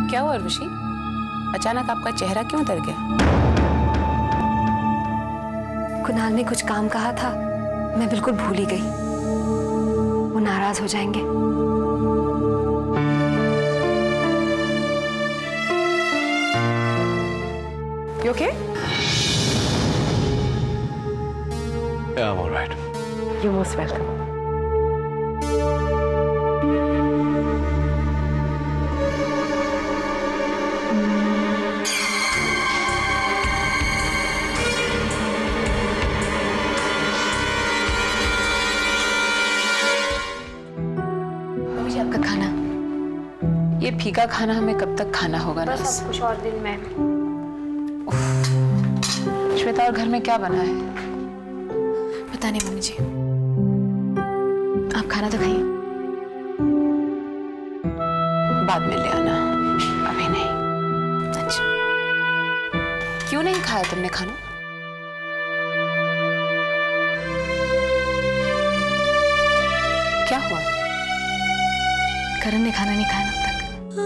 क्या हुआ उर्वशी? अचानक आपका चेहरा क्यों उतर गया? कुणाल ने कुछ काम कहा था, मैं बिल्कुल भूल ही गई। वो नाराज हो जाएंगे। You okay? Yeah, I'm all right. You're most welcome. मुझे आपका खाना। ये फीका खाना हमें कब तक खाना होगा? बस अब कुछ और दिन में। श्वेता, और घर में क्या बना है? पता नहीं मम्मी जी, आप खाना तो खाइए। बाद में ले आना, अभी नहीं। अच्छा, क्यों नहीं खाया तुमने खाना? क्या हुआ? करण ने खाना नहीं खाया अब तक।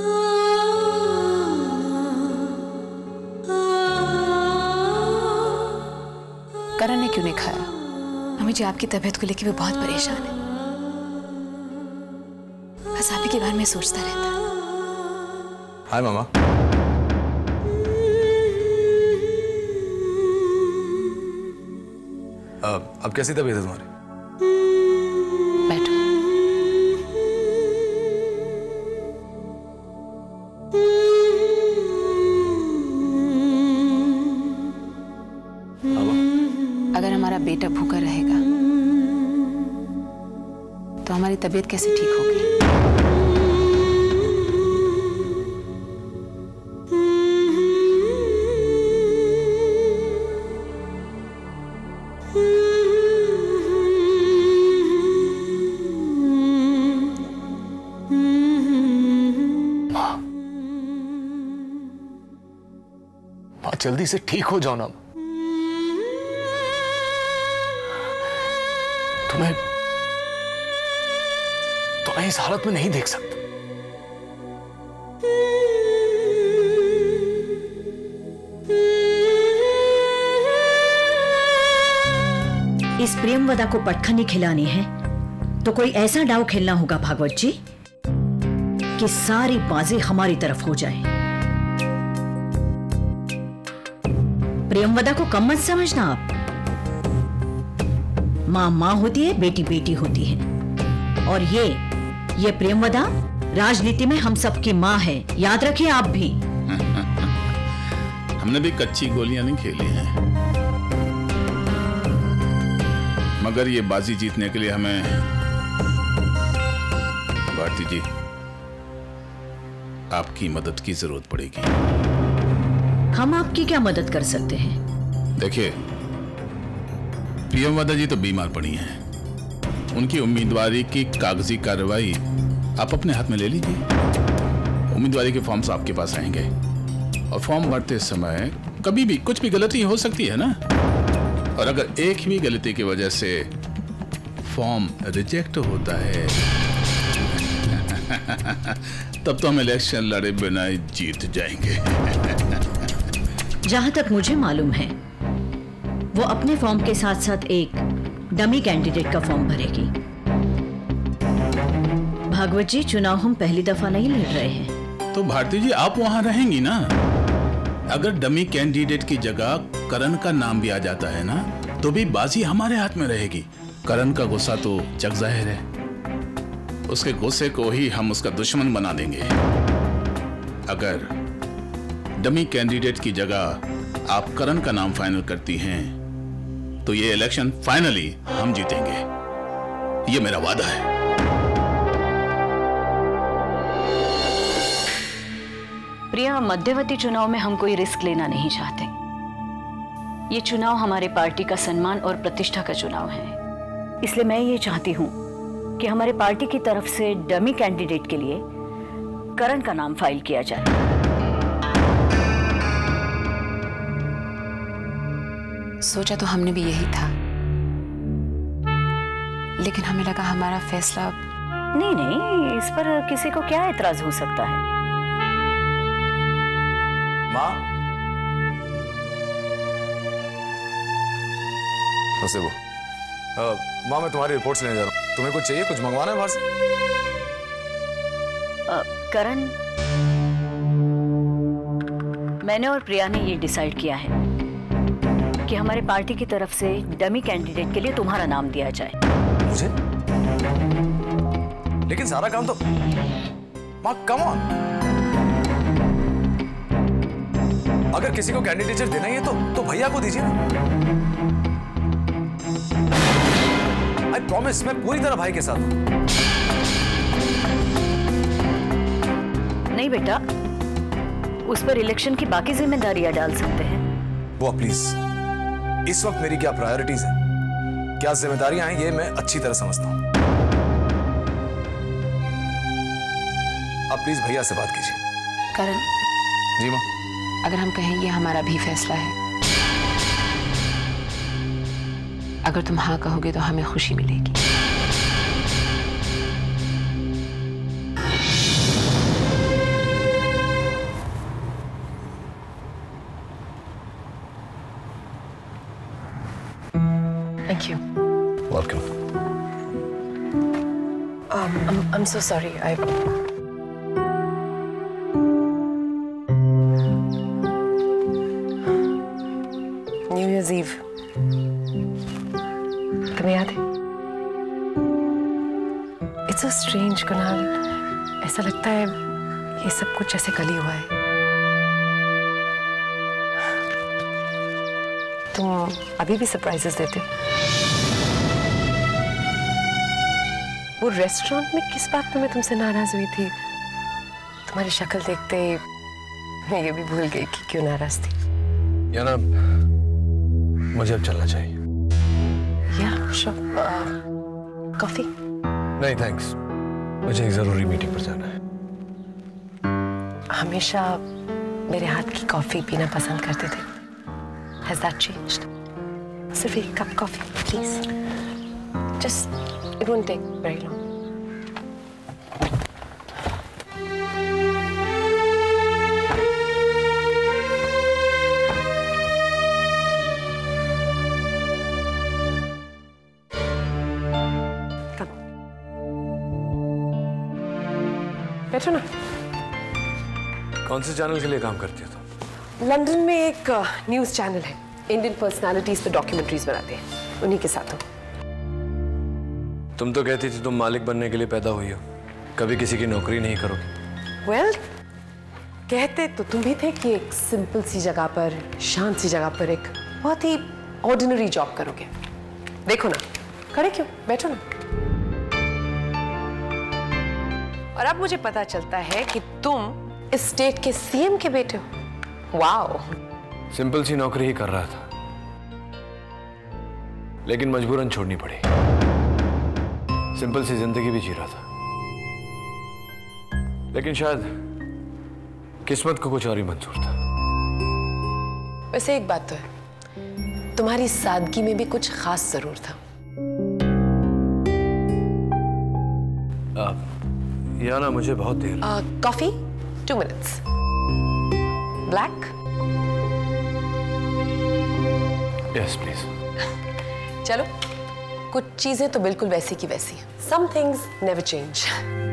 करण ने क्यों नहीं खाया? मम्मी जी, आपकी तबीयत को लेकर वो बहुत परेशान है। बस आप ही के बारे में सोचता रहता है। हाय मामा। अब कैसी तबीयत है तुम्हारी? बैठो। अगर हमारा बेटा भूखा रहेगा तो हमारी तबीयत कैसे ठीक होगी? माँ, जल्दी से ठीक हो जाओ ना। तुम्हें इस हालत में नहीं देख सकता। इस प्रेमवदा को पटखनी खिलानी है तो कोई ऐसा डाव खेलना होगा भागवत जी कि सारी बाजी हमारी तरफ हो जाए। प्रेमवदा को कम मत समझना आप। माँ माँ होती है, बेटी बेटी होती है। और ये प्रेमवदा राजनीति में हम सबकी माँ है, याद रखिए आप भी। हमने भी कच्ची गोलियां नहीं खेली हैं, मगर ये बाजी जीतने के लिए हमें भारती जी आपकी मदद की जरूरत पड़ेगी। हम आपकी क्या मदद कर सकते हैं? देखिए, प्रियंवदा जी तो बीमार पड़ी हैं। उनकी उम्मीदवारी की कागजी कार्रवाई आप अपने हाथ में ले लीजिए। उम्मीदवारी के फॉर्म्स आपके पास रहेंगे और फॉर्म भरते समय कभी भी कुछ भी गलती हो सकती है ना। और अगर एक भी गलती की वजह से फॉर्म रिजेक्ट होता है तब तो हम इलेक्शन लड़े बिना ही जीत जाएंगे। जहां तक मुझे मालूम है वो अपने फॉर्म के साथ साथ एक डमी कैंडिडेट का फॉर्म भरेगी। भागवत जी, चुनाव हम पहली दफा नहीं लड़ रहे हैं। तो भारती जी आप वहां रहेंगी ना। अगर डमी कैंडिडेट की जगह करण का नाम भी आ जाता है ना तो भी बाजी हमारे हाथ में रहेगी। करण का गुस्सा तो जग जाहिर है, उसके गुस्से को ही हम उसका दुश्मन बना देंगे। अगर डमी कैंडिडेट की जगह आप करण का नाम फाइनल करती हैं तो ये इलेक्शन फाइनली हम जीतेंगे, ये मेरा वादा है। प्रिया, मध्यवर्ती चुनाव में हम कोई रिस्क लेना नहीं चाहते। ये चुनाव हमारे पार्टी का सम्मान और प्रतिष्ठा का चुनाव है। इसलिए मैं ये चाहती हूं कि हमारे पार्टी की तरफ से डमी कैंडिडेट के लिए करण का नाम फाइल किया जाए। सोचा तो हमने भी यही था, लेकिन हमें लगा हमारा फैसला। नहीं, इस पर किसी को क्या एतराज हो सकता है। माँ, उसे वो माँ, मैं तुम्हारी रिपोर्ट्स लेने जा रहा हूँ। तुम्हें कुछ चाहिए, कुछ मंगवाना है बाहर से? करण, मैंने और प्रिया ने ये डिसाइड किया है कि हमारे पार्टी की तरफ से डमी कैंडिडेट के लिए तुम्हारा नाम दिया जाए। मुझे? लेकिन सारा काम तो माँ, कम ऑन। अगर किसी को कैंडिडेचर देना ही है तो भैया को दीजिए ना। आई प्रॉमिस, मैं पूरी तरह भाई के साथ हूं। नहीं बेटा, उस पर इलेक्शन की बाकी जिम्मेदारियां डाल सकते हैं। वो प्लीज, इस वक्त मेरी क्या प्रायोरिटीज है, क्या जिम्मेदारियां हैं, ये मैं अच्छी तरह समझता हूं। आप प्लीज भैया से बात कीजिए। करण जी माँ। अगर हम कहें ये हमारा भी फैसला है, अगर तुम हाँ कहोगे तो हमें खुशी मिलेगी। Thank you. Welcome. I'm so sorry. New Year's Eve. तुम्हें याद है? It's so strange, Kunal. ऐसा लगता है ये सब कुछ ऐसे कल ही हुआ है। तुम अभी भी सरप्राइजेस देते हो? वो रेस्टोरेंट में किस बात पे मैं तुमसे नाराज हुई थी? तुम्हारी शक्ल देखते मैं ये भी भूल गई कि क्यों नाराज थी। या ना, मुझे अब चलना चाहिए। या कॉफी? नहीं थैंक्स, मुझे एक जरूरी मीटिंग पर जाना है। हमेशा मेरे हाथ की कॉफी पीना पसंद करते थे। Has that changed? सिर्फ एक cup coffee please. Just it won't take very long. बैठो ना। कौन से चैनल के लिए काम करती हो तुम? लंदन में एक न्यूज चैनल है, इंडियन पर्सनालिटीज पे डॉक्यूमेंट्रीज बनाते हैं, उन्हीं के साथ हूँ। तुम तो कहती थी तुम मालिक बनने के लिए पैदा हुई हो, कभी किसी की नौकरी नहीं करोगी। वेल, कहते तो तुम भी थे कि एक सिंपल सी जगह पर, शांत सी जगह पर एक बहुत ही ऑर्डिनरी जॉब करोगे। देखो ना, खड़े क्यों, बैठो ना। और अब मुझे पता चलता है कि तुम इस स्टेट के सीएम के बेटे हो। वाओ। सिंपल सी नौकरी ही कर रहा था, लेकिन मजबूरन छोड़नी पड़ी। सिंपल सी जिंदगी भी जी रहा था, लेकिन शायद किस्मत को कुछ और ही मंजूर था। वैसे एक बात तो है, तुम्हारी सादगी में भी कुछ खास जरूर था। या ना, मुझे बहुत देर। Coffee 2 minutes। Black? Yes please. चलो, कुछ चीजें तो बिल्कुल वैसी की वैसी हैं। Some things never change।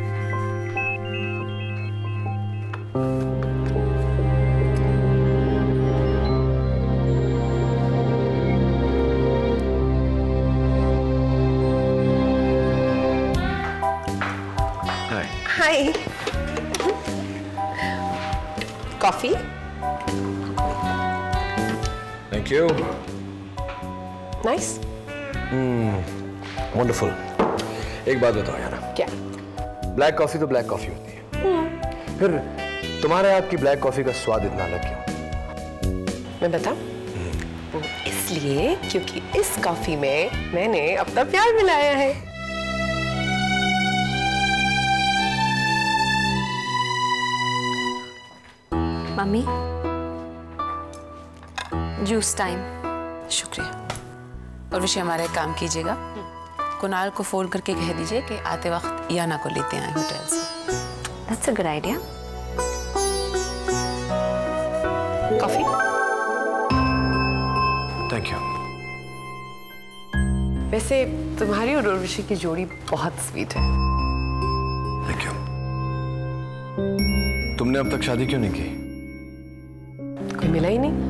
Hi. Coffee? Thank you. Nice. Wonderful. एक बात बताओ यार, क्या? ब्लैक कॉफी तो ब्लैक कॉफी होती है, फिर तुम्हारे हाथ की ब्लैक कॉफी का स्वाद इतना अलग क्यों? मैं बताऊं? वो इसलिए क्योंकि इस कॉफी में मैंने अपना प्यार मिलाया है। Mummy, juice time. शुक्रिया। और विषय हमारा एक काम कीजिएगा, कुणाल को फोन करके कह दीजिए कि आते वक्त याना को लेते आए होटल से। That's a good idea. Coffee? Thank you. वैसे तुम्हारी और उर्वशी की जोड़ी बहुत स्वीट है। Thank you. तुमने अब तक शादी क्यों नहीं की? कोई मिला ही नहीं।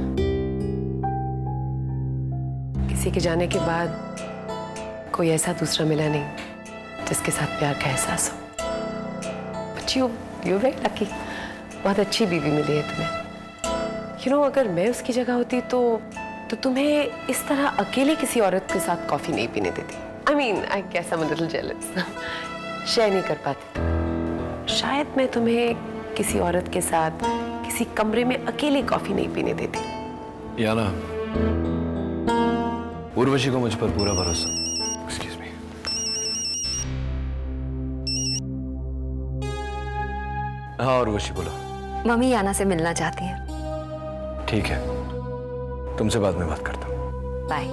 किसी के जाने के बाद कोई ऐसा दूसरा मिला नहीं जिसके साथ प्यार का एहसास हो। But you're very lucky। बहुत अच्छी बीवी मिली है तुम्हें। You know, अगर मैं उसकी जगह होती तो तुम्हें इस तरह अकेले किसी औरत के साथ कॉफी नहीं पीने देती। I mean, I guess I'm a little jealous। Share नहीं कर पाती। शायद मैं तुम्हें किसी औरत के साथ किसी कमरे में अकेले कॉफी नहीं पीने देती। याना, उर्वशी को मुझ पर पूरा भरोसा। Excuse me. हाँ उर्वशी बोलो। मम्मी याना से मिलना चाहती हैं। ठीक है, तुमसे बाद में बात करता हूँ। बाय।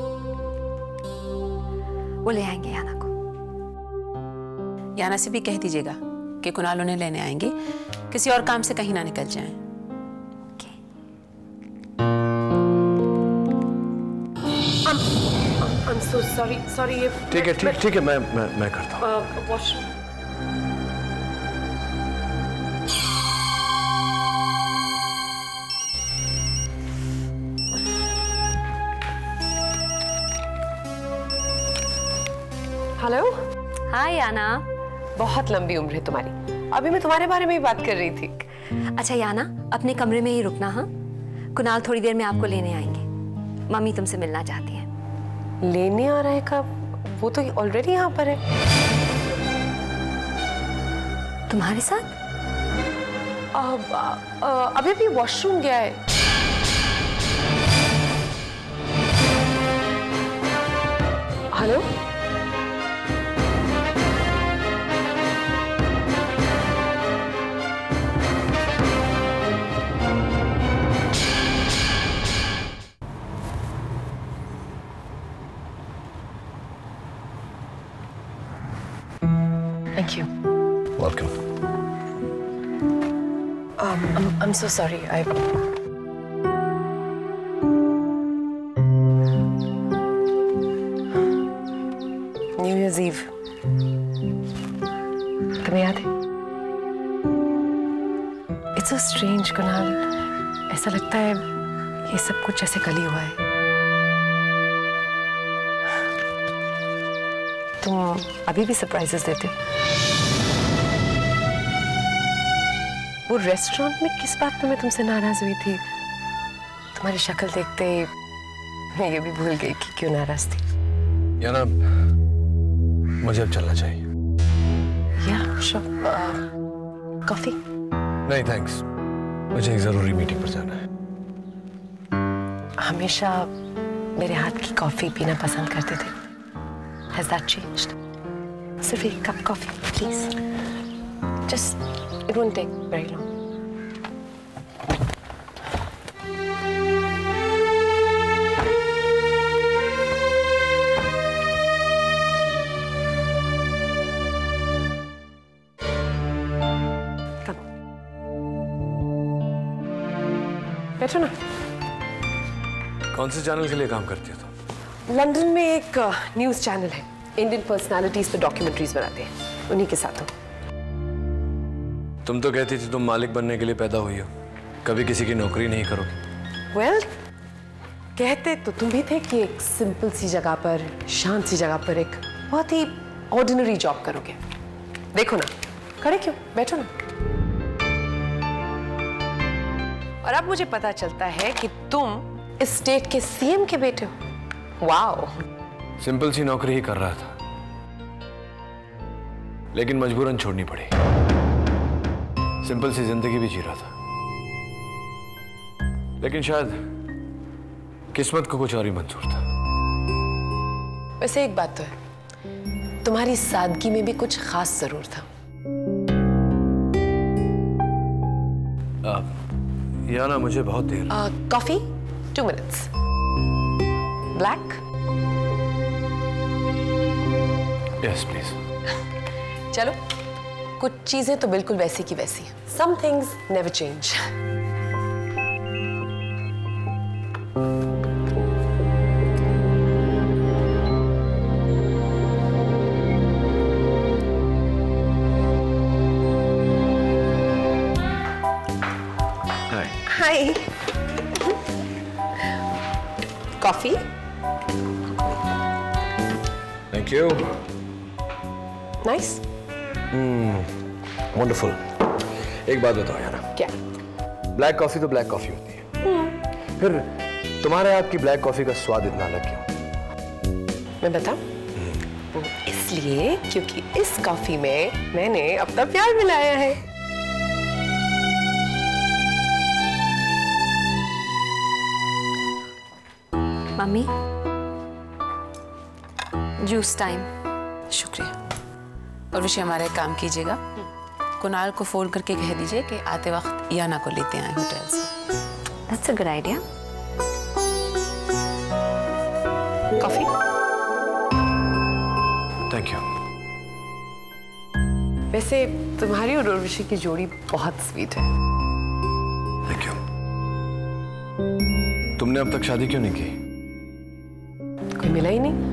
वो ले आएंगे याना को। याना से भी कह दीजिएगा कि कुणाल उन्हें लेने आएंगे, किसी और काम से कहीं ना निकल जाएं। I'm so sorry ये ठीक है मैं करता हूँ। वॉशरूम। हेलो। हाय याना। बहुत लंबी उम्र है तुम्हारी। अभी मैं तुम्हारे बारे में ही बात कर रही थी। अच्छा याना, अपने कमरे में ही रुकना। हाँ, कुणाल थोड़ी देर में आपको लेने आएंगे। मम्मी तुमसे मिलना चाहती हैं। लेने आ रहा है कब? वो तो ऑलरेडी यहाँ पर है। तुम्हारे साथ? अभी भी वॉशरूम गया है। Hello. Thank you. Welcome. I'm so sorry. New Year's Eve. तुम्हें याद है? It's so strange, Kunal. ऐसा लगता है ये सब कुछ ऐसे कल ही हुआ है। तुम अभी भी सरप्राइजेस देते हो। वो रेस्टोरेंट में किस बात पे मैं तुमसे नाराज हुई थी? तुम्हारी शक्ल देखते मैं ये भी भूल गई कि क्यों नाराज थी। याना, मुझे अब चलना चाहिए। या श्योर। कॉफी? नहीं थैंक्स, मुझे एक जरूरी मीटिंग पर जाना है। हमेशा मेरे हाथ की कॉफी पीना पसंद करते थे। Has that changed? सिर्फ एक cup coffee please. Just it won't take very long. Come. बैठो ना। कौन से चैनल के लिए काम करती हो तुम? लंदन में एक न्यूज चैनल है, इंडियन पर्सनालिटीज पे डॉक्यूमेंट्रीज बनाते हैं, उन्हीं के साथ हो। तुम तो कहती थी तुम मालिक बनने के लिए पैदा हुई हो, कभी किसी की नौकरी नहीं करोगी। वेल, कहते तो तुम भी थे कि एक सिंपल सी जगह पर, शांत सी जगह पर एक बहुत ही ऑर्डिनरी जॉब करोगे। देखो ना, खड़े क्यों, बैठो ना। और अब मुझे पता चलता है कि तुम इस स्टेट के सीएम के बेटे हो। वाओ। सिंपल सी नौकरी ही कर रहा था, लेकिन मजबूरन छोड़नी पड़ी। सिंपल सी जिंदगी भी जी रहा था, लेकिन शायद किस्मत को कुछ और ही मंजूर था। वैसे एक बात तो है, तुम्हारी सादगी में भी कुछ खास जरूर था। याना, मुझे बहुत देर। Coffee? 2 minutes। Black? Yes please. चलो, कुछ चीजें तो बिल्कुल वैसी की वैसी हैं। Some things never change। Hi. Coffee? Thank you. Nice. Wonderful. एक बात बताओ यार, क्या? ब्लैक कॉफी तो ब्लैक कॉफी होती है, फिर तुम्हारे हाथ की ब्लैक कॉफी का स्वाद इतना अलग क्यों? मैं बताऊं? इसलिए क्योंकि इस कॉफी में मैंने अपना प्यार मिलाया है। Mummy, juice time. शुक्रिया। और विषय हमारा एक काम कीजिएगा, कुणाल को फोन करके कह दीजिए कि आते वक्त याना को लेते आए होटल से। That's a good idea. Coffee? Thank you. वैसे तुम्हारी और उर्वशी की जोड़ी बहुत स्वीट है। Thank you. तुमने अब तक शादी क्यों नहीं की? कोई मिला ही नहीं।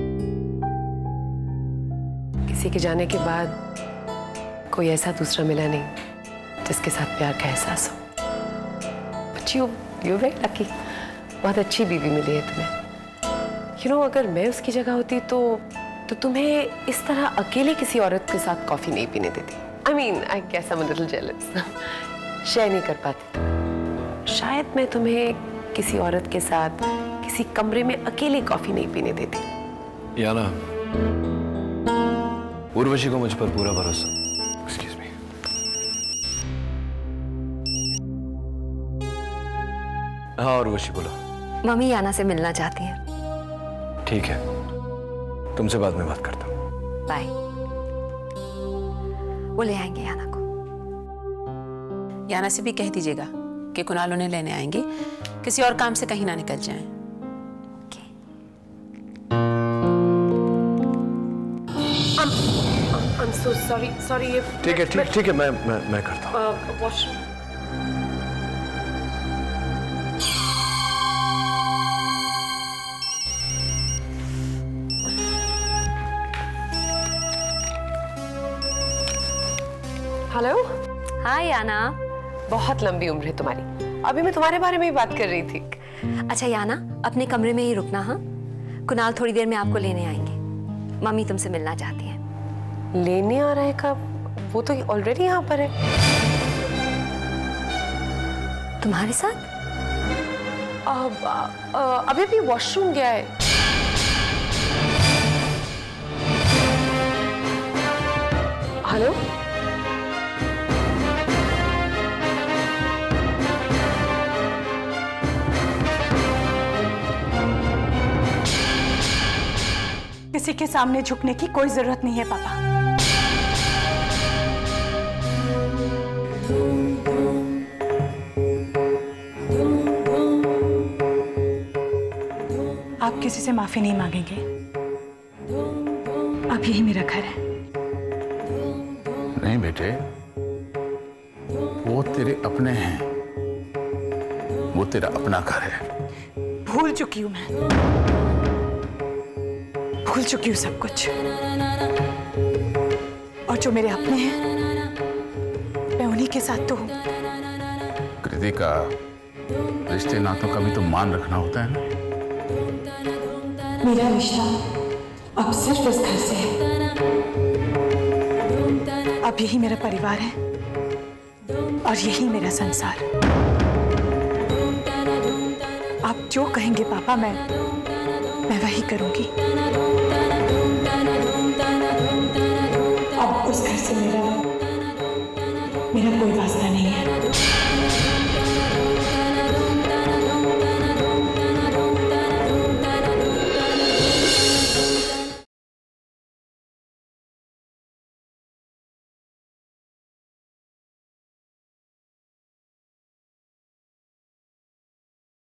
किसी के जाने के बाद कोई ऐसा दूसरा मिला नहीं जिसके साथ प्यार का एहसास हो। But you're very lucky. बहुत अच्छी बीवी मिली है तुम्हें। अगर मैं उसकी जगह होती तो तुम्हें इस तरह अकेले किसी औरत के साथ कॉफी नहीं पीने देती। I guess I'm a little jealous. Share नहीं कर पाती। शायद मैं तुम्हें किसी औरत के साथ किसी कमरे में अकेले कॉफी नहीं पीने देती। याना, उर्वशी को मुझ पर पूरा भरोसा। Excuse me. हाँ उर्वशी बोलो। मम्मी याना से मिलना चाहती हैं। ठीक है, तुमसे बाद में बात करता हूँ। बाय। वो ले आएंगे याना को। याना से भी कह दीजिएगा कि कुणाल उन्हें लेने आएंगे, किसी और काम से कहीं ना निकल जाएं। I'm so sorry ये ठीक है, मैं करता हूँ। वॉशरूम। हेलो। हाय याना। बहुत लंबी उम्र है तुम्हारी। अभी मैं तुम्हारे बारे में ही बात कर रही थी। अच्छा याना, अपने कमरे में ही रुकना। हाँ, कुणाल थोड़ी देर में आपको लेने आएंगे। मम्मी तुमसे मिलना चाहती है। लेने आ रहा है कब? वो तो ऑलरेडी यहाँ पर है। तुम्हारे साथ? अभी भी वॉशरूम गया है। हेलो। किसी के सामने झुकने की कोई जरूरत नहीं है पापा। आप किसी से माफी नहीं मांगेंगे। अब यही मेरा घर है। नहीं बेटे, वो तेरे अपने हैं, वो तेरा अपना घर है। भूल चुकी हूं मैं, भूल चुकी हूँ सब कुछ। और जो मेरे अपने हैं मैं उन्हीं के साथ तो हूँ। कृतिका, रिश्ते नातों का भी तो मान रखना होता है ना। मेरा रिश्ता अब सिर्फ इस घर से है। अब यही मेरा परिवार है और यही मेरा संसार। आप जो कहेंगे पापा, मैं वही करूंगी। अब उस घर से मेरा कोई वास्ता नहीं है।